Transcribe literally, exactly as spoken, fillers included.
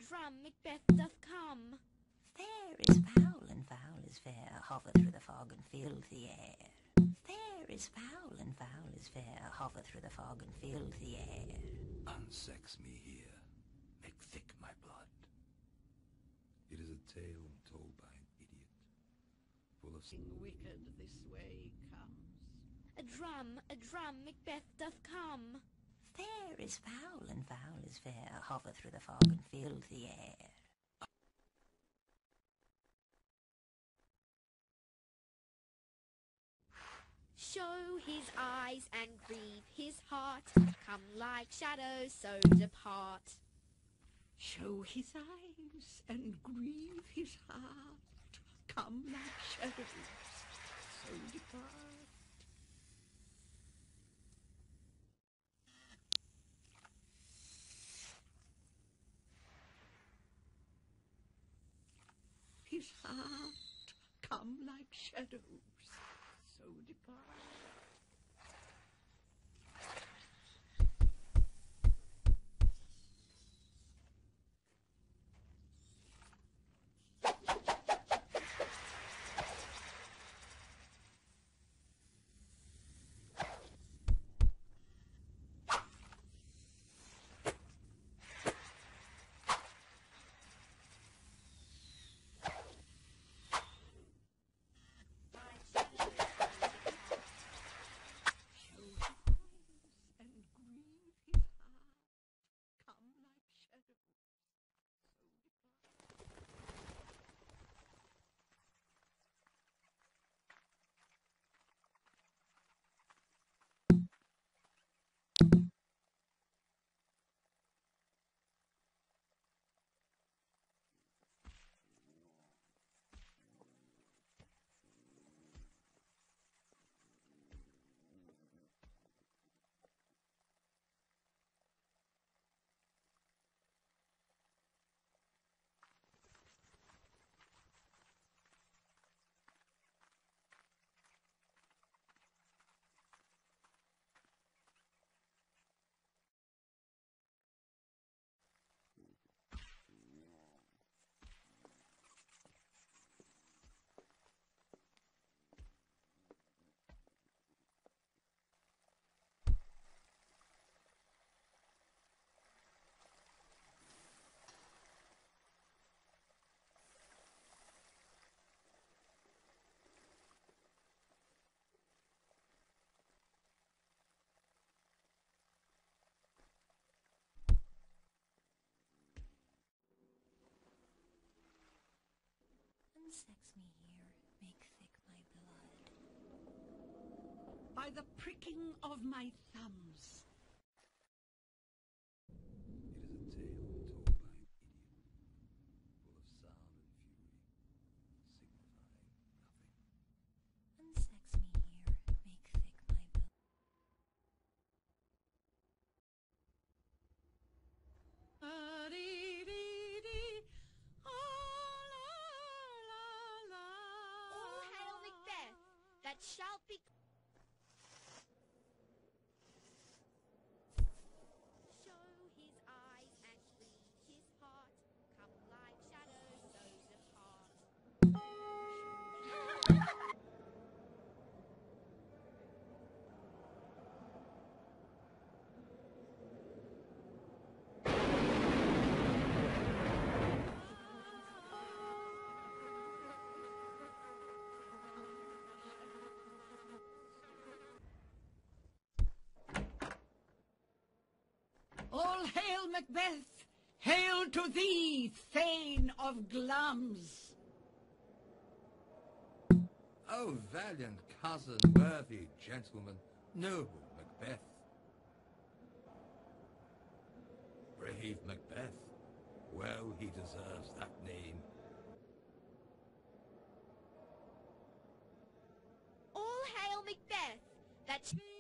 drum Macbeth doth come. Fair is foul and foul is fair, hover through the fog and fill the air. Fair is foul and foul is fair, hover through the fog and fill the air. Unsex me here, make thick my blood. It is a tale told by an idiot, full of wicked this way comes. A drum, a drum Macbeth doth come. Fair is foul and foul is fair, hover through the fog and fill the air. Show his eyes and grieve his heart, come like shadows, so depart. Show his eyes and grieve his heart, come like shadows, so depart. His heart, come like shadows, so depart. Unsex me here, make thick my blood. By the pricking of my thumbs. It is a tale told by an idiot, full of sound and fury, signifying nothing. Unsex me here, make thick my blood. All hail Macbeth, that shalt be... Show his eyes and grieve his heart, come like shadows, so depart. All hail Macbeth! Hail to thee, Thane of Glums! O valiant cousin, worthy gentleman, noble Macbeth. Brave Macbeth, well he deserves that name. All hail Macbeth, that...